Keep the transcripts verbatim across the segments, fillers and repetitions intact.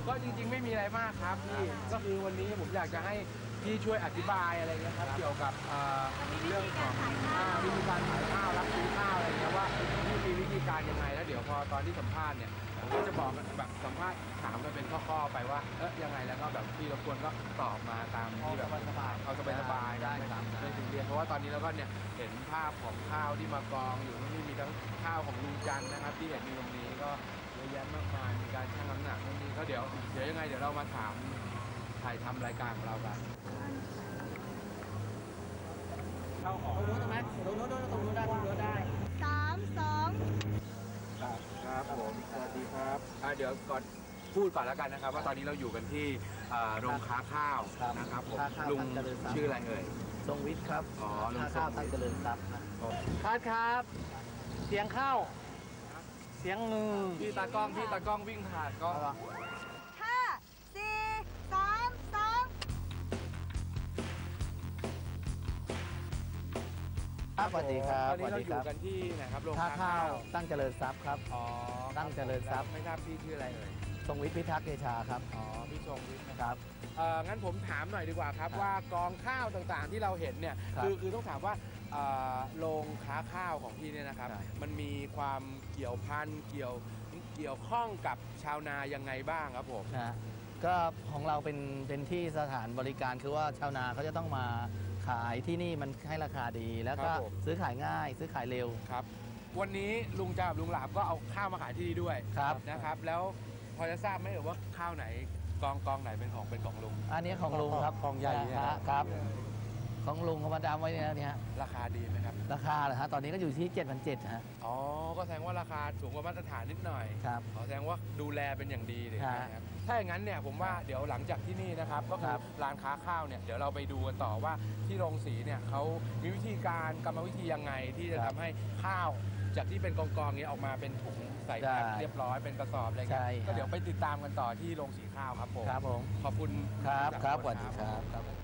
ก็จริงๆไม่มีอะไรมากครับพี่ก็คือวันนี้ผมอยากจะให้พี่ช่วยอธิบายอะไรเงี้ยครับเกี่ยวกับเรื่องของวิธีการขายข้าวรับซื้อข้าวอะไรเงี้ยว่าพี่มีวิธีการยังไงแล้วเดี๋ยวพอตอนที่สัมภาษณ์เนี่ยผมก็จะบอกแบบสัมภาษณ์ถามกันเป็นข้อๆไปว่าเอ๊ะยังไงแล้วก็แบบพี่รบกวนก็ตอบมาตามที่แบบสบายๆเอาสบายๆได้ครับไม่ถึงเรียนเพราะว่าตอนนี้เราก็เนี่ยเห็นภาพของข้าวที่มากองอยู่นี่มีทั้งข้าวของลุงจันนะครับที่เห็นอยู่ตรงนี้ก็เยอะแยะมากมายมีการชั่งน้ำหนักตรงนี้ก็เดี๋ยวเดี๋ยวยังไงเดี๋ยวเรามาถามถ่ายทำรายการของเรากันเข้าของตรงนู้นใช่ไหมตรงนู้นตรงนู้นได้ตรงนู้นได้สามสองครับครับผมสวัสดีครับอ่าเดี๋ยวก่อนพูดก่อนแล้วกันนะครับว่าตอนนี้เราอยู่กันที่โรงค้าข้าวนะครับผมลุงชื่ออะไรเอ่ยทรงวิทย์ครับอ๋อลุงข้าวตั้งเจริญทรัพย์ครับครับเสียงเข้าเสียงมือพี่ตากล้องพี่ตากล้องวิ่งผ่านก็ห้าสี่สามสองครับสวัสดีครับตอนนี้เราอยู่กันที่ไหนครับโรงค้าข้าวตั้งเจริญทรัพย์ครับอ๋อตั้งเจริญทรัพย์ไม่ทราบพี่ชื่ออะไรเอ่ยทรงวิทย์พิทักษ์เดชาครับอ๋อพี่ทรงวิทย์นะครับเอ่องั้นผมถามหน่อยดีกว่าครับว่ากองข้าวต่างๆที่เราเห็นเนี่ยคือคือต้องถามว่าโรงค้าข้าวของพี่เนี่ยนะครับมันมีความเกี่ยวพันเกี่ยวเกี่ยวข้องกับชาวนายังไงบ้างครับผมนะก็ของเราเป็นเป็นที่สถานบริการคือว่าชาวนาเขาจะต้องมาขายที่นี่มันให้ราคาดีแล้วก็ซื้อขายง่ายซื้อขายเร็วครับวันนี้ลุงจ่าลุงหลาบก็เอาข้าวมาขายที่นี่ด้วยนะครับแล้วพอจะทราบไหมว่าข้าวไหนกองกองไหนเป็นของเป็นของลุงอันนี้ของลุงครับกองใหญ่ครับของลุงเขามาดามไว้เนี่ยราคาดีไหมครับราคาเหรอฮะตอนนี้ก็อยู่ที่เจ็ดพันเจ็ดฮะอ๋อก็แสดงว่าราคาสูงกว่ามาตรฐานนิดหน่อยครับแสดงว่าดูแลเป็นอย่างดีเลยนะครับถ้าอย่างนั้นเนี่ยผมว่าเดี๋ยวหลังจากที่นี่นะครับก็คือร้านค้าข้าวเนี่ยเดี๋ยวเราไปดูกันต่อว่าที่โรงสีเนี่ยเขามีวิธีการกรรมวิธียังไงที่จะทำให้ข้าวจากที่เป็นกองๆนี้ออกมาเป็นถุงใส่แพ็คเรียบร้อยเป็นกระสอบอะไรเงี้ยก็เดี๋ยวไปติดตามกันต่อที่โรงสีข้าวครับผมครับผมขอบคุณครับครับสวัสดีครับ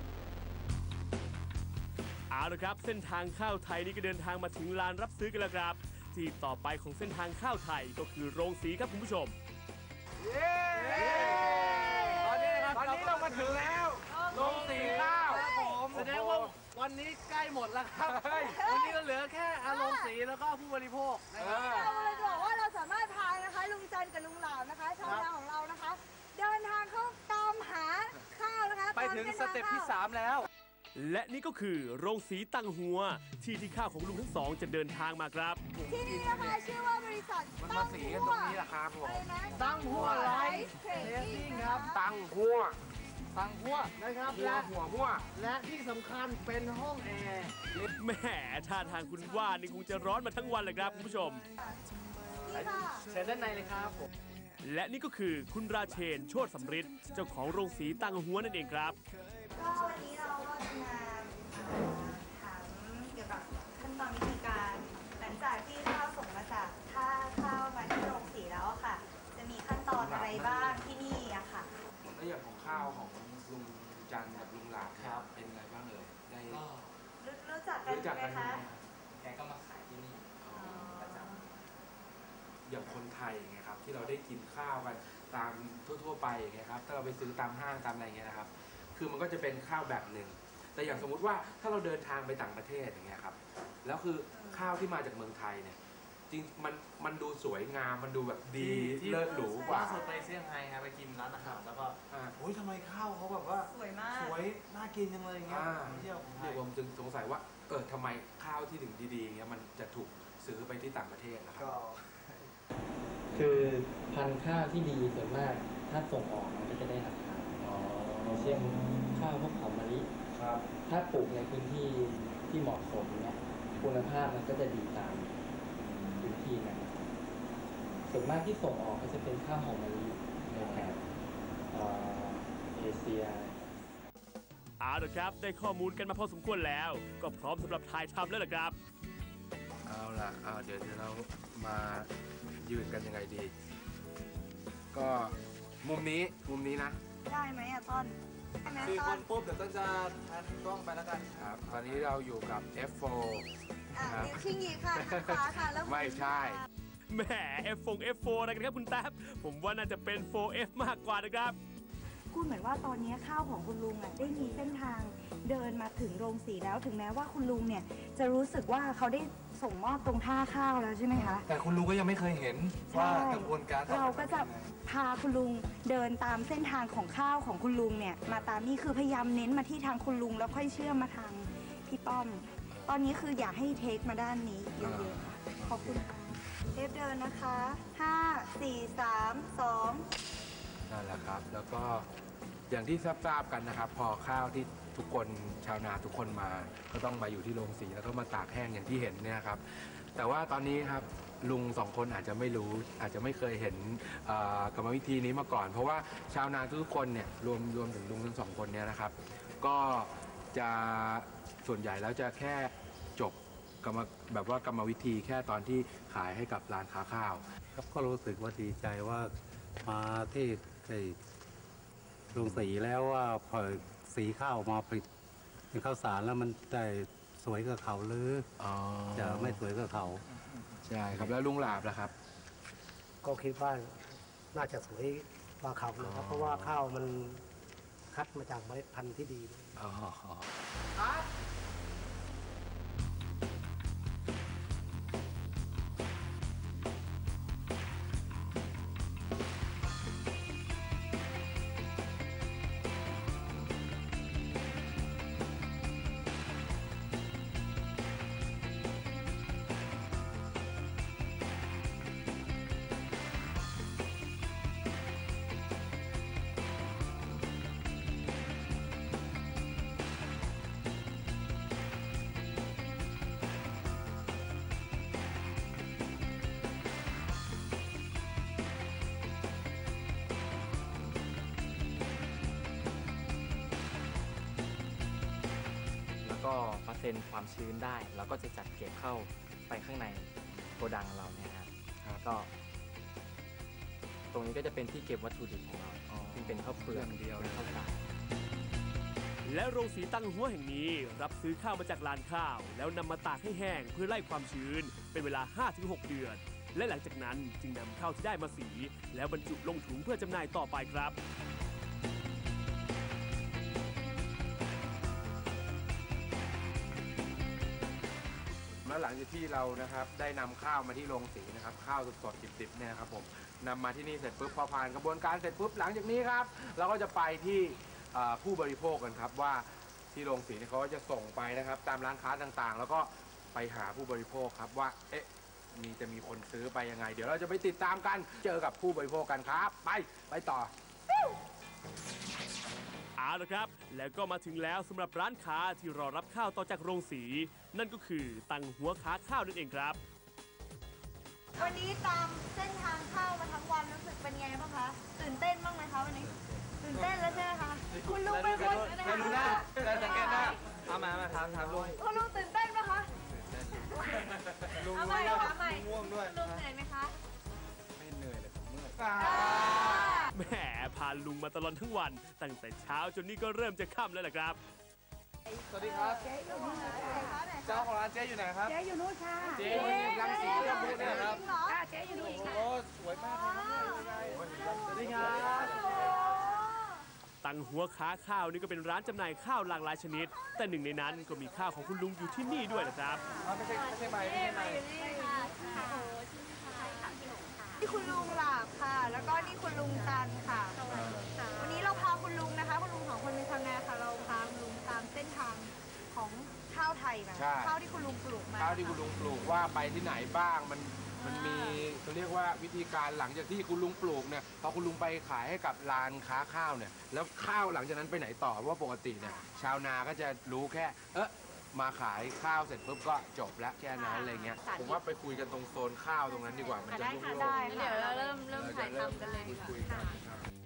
เอาละครับเส้นทางข้าวไทยนี่ก็เดินทางมาถึงลานรับซื้อกันแล้วครับที่ต่อไปของเส้นทางข้าวไทยก็คือโรงสีครับคุณผู้ชมเย้ตอนนี้นะครับตอนนี้เรามาถึงแล้วโรงสีข้าวผมแสดงว่าวันนี้ใกล้หมดแล้วครับวันนี้ก็เหลือแค่อารมณ์สีแล้วก็ผู้บริโภคนะครับเราเลยบอกว่าเราสามารถพานะคะลุงจันกับลุงหลามนะคะชาวนาของเรานะคะเดินทางเข้าตามหาข้าวนะคะไปถึงสเต็ปที่สามแล้วและนี่ก็คือโรงสีตั้งหัวที่ที่ข้าวของลุงทั้งสองจะเดินทางมาครับที่นี่นะคะชื่อว่าบริษัทตั้งหัวตรงนี้แหละครับผมตั้งหัวไลฟ์เทรดดิ้งครับตั้งหัวตั้งหัวนะครับและหัวหัวและที่สำคัญเป็นห้องแอร์แหมท่าทางคุณว่านี่คงจะร้อนมาทั้งวันเลยครับคุณผู้ชมเชิญด้านในเลยครับผมและนี่ก็คือคุณราเชนโชติสำริดเจ้าของโรงสีตั้งหัวนั่นเองครับก็วันนี้เราก็จะมาถามเกี่ยวกับขั้นตอนวิธีการหลังจากที่ข้าวส่งมาจากท่าข้าวมาที่โรงสีแล้วค่ะจะมีขั้นตอนอะไรบ้างที่นี่อะค่ะแล้วอย่างของข้าวของลุงจันกับลุงหลาครับเป็นไงบ้างเลยได้รู้จักกันไหมคะแกก็มาขายที่นี่ประจำอย่างคนไทยไงครับที่เราได้กินข้าวกันตามทั่วๆไปอย่างเงี้ยครับถ้าเราไปซื้อตามห้างตามอะไรเงี้ยนะครับคือมันก็จะเป็นข้าวแบบหนึ่งแต่อย่างสมมุติว่าถ้าเราเดินทางไปต่างประเทศอย่างเงี้ยครับแล้วคือข้าวที่มาจากเมืองไทยเนี่ยจริงมันมันดูสวยงามมันดูแบบดีเลิศหรูกว่าล่าสุดไปเซี่ยงไฮ้ครับไปกินร้านอาหารแล้วก็โอ้ยทำไมข้าวเขาแบบว่าสวยมากสวยน่ากินจังเลยอย่างเงี้ยเที่ยวของไทยผมจึงสงสัยว่าเออทำไมข้าวที่ถึงดีๆอย่างเงี้ยมันจะถูกซื้อไปที่ต่างประเทศนะครับคือพันธุ์ข้าวที่ดีส่วนมากถ้าส่งออกมันก็จะได้ราคาเช่นข้าวพวกหอมมะลิถ้าปลูกในพื้นที่ที่เหมาะสมเนี่ยคุณภาพมันก็จะดีตามพื้นที่นะส่วนมากที่ส่งออกก็จะเป็นข้าวหอมมะลิในแถบเอเชียเอาละครับได้ข้อมูลกันมาพอสมควรแล้วก็พร้อมสำหรับถ่ายทำแล้วล่ะครับเอาล่ะเอาเดี๋ยวเรามายืนกันยังไงดีก็มุมนี้มุมนี้นะได้ไหมอะต้นคือคนปุ๊บเดี๋ยวต้นจะแพนกล้องไปแล้วกันครับตอนนี้เราอยู่กับ เอฟ โฟร์อ่ะนิ้วชี้หยีค่ะทางขวาค่ะแล้วไม่ใช่แหม เอฟ โฟร์ เอฟ โฟร์ อะไรกันครับคุณแท็บผมว่าน่าจะเป็น โฟร์ เอฟ มากกว่านะครับพูดเหมือนว่าตอนนี้ข้าวของคุณลุงอ่ะได้มีเส้นทางเดินมาถึงโรงสีแล้วถึงแม้ว่าคุณลุงเนี่ยจะรู้สึกว่าเขาได้ส่งมอบตรงท่าข้าวแล้วใช่ไหมคะแต่คุณลุงก็ยังไม่เคยเห็นว่ากระบวนการเราก็จะพาคุณลุงเดินตามเส้นทางของข้าวของคุณลุงเนี่ยมาตามนี่คือพยายามเน้นมาที่ทางคุณลุงแล้วค่อยเชื่อมมาทางพี่ป้อม ตอนนี้คืออยากให้เทคมาด้านนี้เยอะๆค่ะขอบคุณค่ะเทปเดินนะคะห้า สี่ สาม สองนั่นแหละครับ แล้วก็อย่างที่ทราบๆกันนะครับ พอข้าวที่ทุกคนชาวนาทุกคนมาก็ต้องมาอยู่ที่โรงสีแล้วก็มาตากแห้งอย่างที่เห็นเนี่ยครับ แต่ว่าตอนนี้ครับลุงสองคนอาจจะไม่รู้อาจจะไม่เคยเห็นเอ่อกรรมวิธีนี้มาก่อน เพราะว่าชาวนาทุกคนเนี่ยรวมรวมถึงลุงทั้งสองคนเนี่ยนะครับ ก็จะส่วนใหญ่แล้วจะแค่จบกรรมแบบว่ากรรมวิธีแค่ตอนที่ขายให้กับร้านค้าข้าวครับก็รู้สึกว่าดีใจว่ามาที่ไอ้โรงสีแล้วว่าพอสีข้าวมาผลิตเป็นข้าวสารแล้วมันได้สวยกับเขาหรืออจะไม่สวยกับเขาใช่ครับแล้วลุงหลาบล่ะครับก็คิดว่าน่าจะสวยกว่าเขานะครับ เพราะว่าข้าวมันคัดมาจากเมล็ดพันธุ์ที่ดีอ๋อแล้วก็เปอร์เซ็นต์ความชื้นได้เราก็จะจัดเก็บเข้าไปข้างในโกดังเราเนี่ยครับครับก็ ตรงนี้ก็จะเป็นที่เก็บวัตถุดิบของเราซึ่งเป็นข้าวเปลือกอย่างเดียวเลยข้าวสารและโรงสีตั้งหัวแห่งนี้รับซื้อข้าวมาจากลานข้าว แล้วนำมาตากให้แห้งเพื่อไล่ความชื้น เป็นเวลา ห้าถึงหก เดือน และหลังจากนั้นจึงนำข้าวที่ได้มาสี แล้วบรรจุลงถุงเพื่อจำหน่ายต่อไปครับแล้วหลังจากที่เรานะครับได้นำข้าวมาที่โรงสีนะครับข้าวสดๆดิบๆเนี่ยนะครับผมนำมาที่นี่เสร็จปุ๊บพอผ่านกระบวนการเสร็จปุ๊บหลังจากนี้ครับเราก็จะไปที่เอ่อผู้บริโภคกันครับว่าที่โรงสีเนี่ยเขาก็จะส่งไปนะครับตามร้านค้าต่างๆ แล้วก็ไปหาผู้บริโภคครับว่าเอ๊ะมีจะมีคนซื้อไปยังไง เดี๋ยวเราจะไปติดตามกันเจอกับผู้บริโภคกันครับไปไปต่อเอาละครับ แล้วก็มาถึงแล้วสำหรับร้านค้าที่รอรับข้าวต่อจากโรงสี นั่นก็คือตังหัวค้าข้าวนั่นเองครับวันนี้ตามเส้นทางเข้ามาทั้งวันรู้สึกเป็นไงบ้างคะตื่นเต้นบ้างไหมคะวันนี้ตื่นเต้นแล้วใช่ไหมคะคุณลุงเป็นคนนะคะดูหน้าแล้วสังเกตหน้าเอามามาถามถามลุงคุณลุงตื่นเต้นไหมคะลุงเอาใหม่เอาใหม่ง่วงด้วยลุงเหนื่อยไหมคะไม่เหนื่อยเลยผมเมื่อยแหมพาลุงมาตลอดทั้งวัน ตั้งแต่เช้าจนนี่ก็เริ่มจะค่ำแล้วแหละครับสวัสดีครับเจ๊อยู่นู่นค่ะเจ้าของร้านเจ๊อยู่ไหนครับเจ๊อยู่นู่นค่ะเจ๊รังสีรังสีเนี่ยครับจงเหรอเจ๊อยู่นู่นค่ะโอ้สวยมากเลยครับสวัสดีครับตังหัวค้าข้าวนี่ก็เป็นร้านจำหน่ายข้าวหลากหลายชนิด แต่หนึ่งในนั้นก็มีข้าวของคุณลุงอยู่ที่นี่ด้วยนะครับไม่ใช่ไม่ใช่ใบไม่ใช่ใบนี่คุณลุงหลาบค่ะ แล้วก็นี่คุณลุงตันค่ะ วันนี้เราพาคุณลุงนะคะ คุณลุงสองคนเป็นชาวนาค่ะ เราพาคุณลุงตามเส้นทางของข้าวไทยนะใช่ข้าวที่คุณลุงปลูกมาข้าวที่คุณลุงปลูกว่าไปที่ไหนบ้างมันมันมีเขาเรียกว่าวิธีการหลังจากที่คุณลุงปลูกเนี่ยพอคุณลุงไปขายให้กับร้านค้าข้าวเนี่ยแล้วข้าวหลังจากนั้นไปไหนต่อเพราะว่าปกติเนี่ยชาวนาก็จะรู้แค่ เออมาขายข้าวเสร็จปุ๊บก็จบแล้วแค่นั้นอะไรเงี้ยผมว่าไปคุยกันตรงโซนข้าวตรงนั้นดีกว่ามันจะรุ่งโรจน์ได้ค่ะเดี๋ยวเราเริ่มเริ่มถ่ายทำกันเลยดีกว่าคุยกันครับ